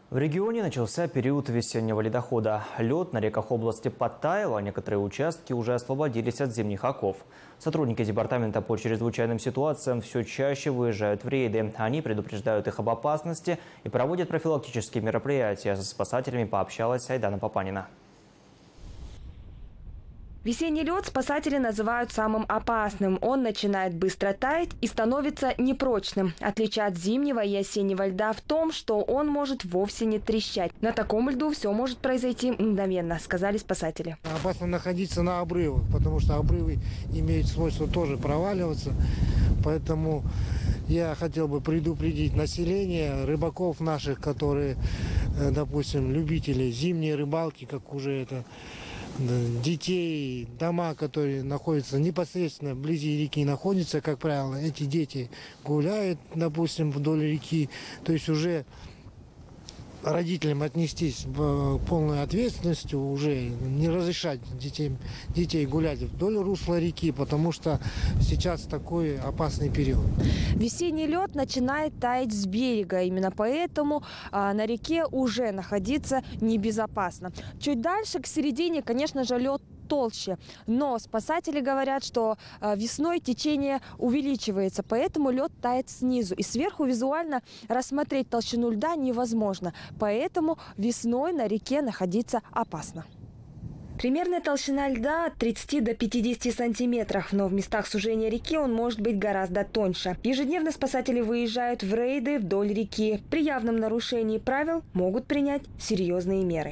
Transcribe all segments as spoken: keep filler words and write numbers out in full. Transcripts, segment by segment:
В регионе начался период весеннего ледохода. Лед на реках области подтаял, а некоторые участки уже освободились от зимних оков. Сотрудники департамента по чрезвычайным ситуациям все чаще выезжают в рейды. Они предупреждают их об опасности и проводят профилактические мероприятия. Со спасателями пообщалась Айдана Папанина. Весенний лед спасатели называют самым опасным. Он начинает быстро таять и становится непрочным. Отличие от зимнего и осеннего льда в том, что он может вовсе не трещать. На таком льду все может произойти мгновенно, сказали спасатели. Опасно находиться на обрывах, потому что обрывы имеют свойство тоже проваливаться. Поэтому я хотел бы предупредить население, рыбаков наших, которые, допустим, любители зимней рыбалки, как уже это... детей, дома, которые находятся непосредственно вблизи реки, находятся, как правило, эти дети гуляют, допустим, вдоль реки. То есть уже родителям отнестись в полной ответственностью, уже не разрешать детей, детей гулять вдоль русла реки, потому что сейчас такой опасный период. Весенний лед начинает таять с берега. Именно поэтому а, на реке уже находиться небезопасно. Чуть дальше, к середине, конечно же, лед толще. Но спасатели говорят, что а, весной течение увеличивается, поэтому лед тает снизу. И сверху визуально рассмотреть толщину льда невозможно. Поэтому весной на реке находиться опасно. Примерная толщина льда от тридцати до пятидесяти сантиметров, но в местах сужения реки он может быть гораздо тоньше. Ежедневно спасатели выезжают в рейды вдоль реки. При явном нарушении правил могут принять серьезные меры.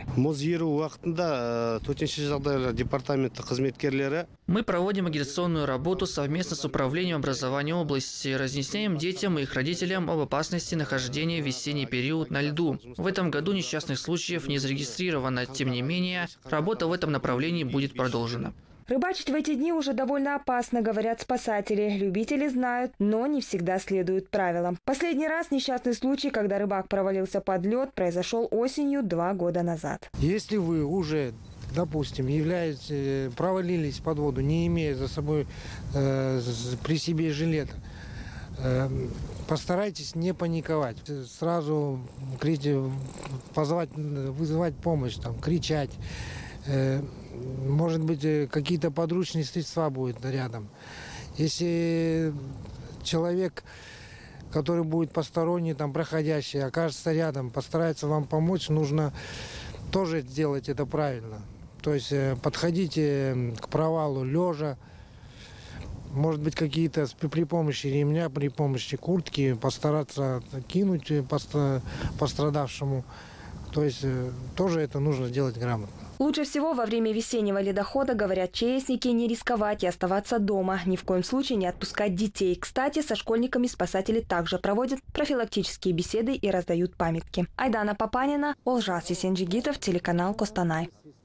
Мы проводим агитационную работу совместно с Управлением образования области. Разъясняем детям и их родителям об опасности нахождения в весенний период на льду. В этом году несчастных случаев не зарегистрировано. Тем не менее, работа в этом направлении будет продолжена. Рыбачить в эти дни уже довольно опасно, говорят спасатели. Любители знают, но не всегда следуют правилам. Последний раз несчастный случай, когда рыбак провалился под лед, произошел осенью два года назад. Если вы уже, допустим, являетесь, провалились под воду, не имея за собой э, при себе жилета, э, постарайтесь не паниковать. Сразу позвать, вызывать помощь, там, кричать. Э, может быть, какие-то подручные средства будут рядом. Если человек, который будет посторонний, там, проходящий, окажется рядом, постарается вам помочь, нужно тоже сделать это правильно. То есть подходите к провалу лежа, может быть, какие-то при помощи ремня, при помощи куртки постараться кинуть пострадавшему. То есть тоже это нужно сделать грамотно. Лучше всего во время весеннего ледохода, говорят ЧСники, не рисковать и оставаться дома. Ни в коем случае не отпускать детей. Кстати, со школьниками спасатели также проводят профилактические беседы и раздают памятки. Айдана Папанина, Олжас Есенджигитов, телеканал Костанай.